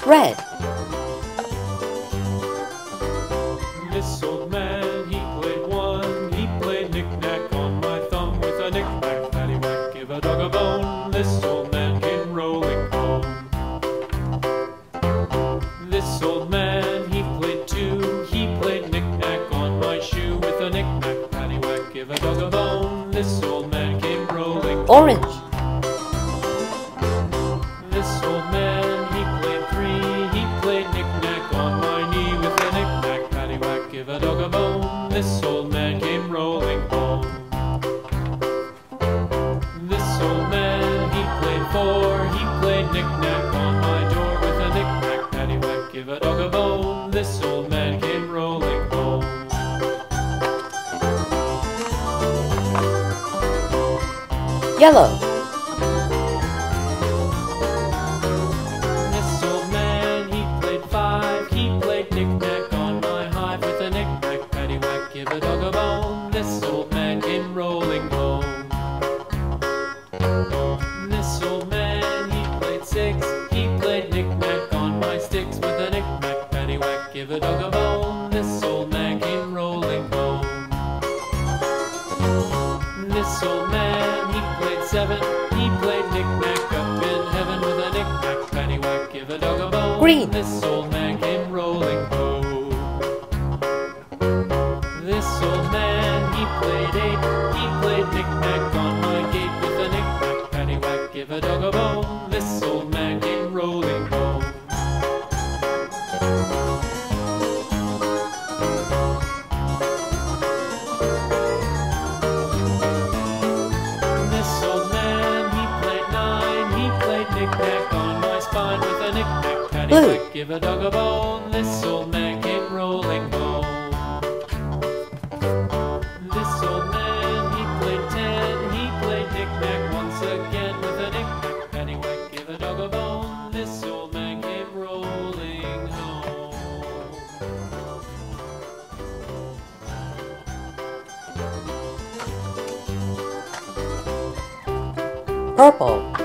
Red. This old man, he played one. He played knick-knack on my thumb with a knick-knack, paddywhack, give a dog a bone. This old man came rolling home. This old man, he played two. He played knick-knack on my shoe with a knick-knack, paddywhack, give a dog a bone. This old man came rolling home. Orange. This old man, he played three. He played knick-knack on my knee with a knick-knack, paddywhack, give a dog a bone. This old man came rolling home. This old man, he played four. He played knick-knack on my door with a knick-knack, paddywhack, give a dog a bone. This old man came rolling home. Yellow. This old man, he played five. He played knick-knack on my hive with a knick-knack, paddywhack, give a dog a bone. This old man came rolling home. This old man, he played six. He played knick-knack on my sticks with a knick-knack, paddywhack, give a dog a bone. This old man came rolling home. This old man, he played seven. He played knick-knack up in heaven with a knick-knack, paddywhack, give a dog a bone. Green. This old man came rolling home. This old man, he played eight. He played knick-knack on my gate with a knick-knack, paddywhack, give a dog a bone. This old man came rolling home. This old man, he played nine. He played knick-knack on my spine with a knick-knack, paddywhack, give a dog a bone. This old man came rolling home. This old man, he played ten. He played knick-knack once again with a knick-knack, paddywhack, give a dog a bone. This old man came rolling home. Purple.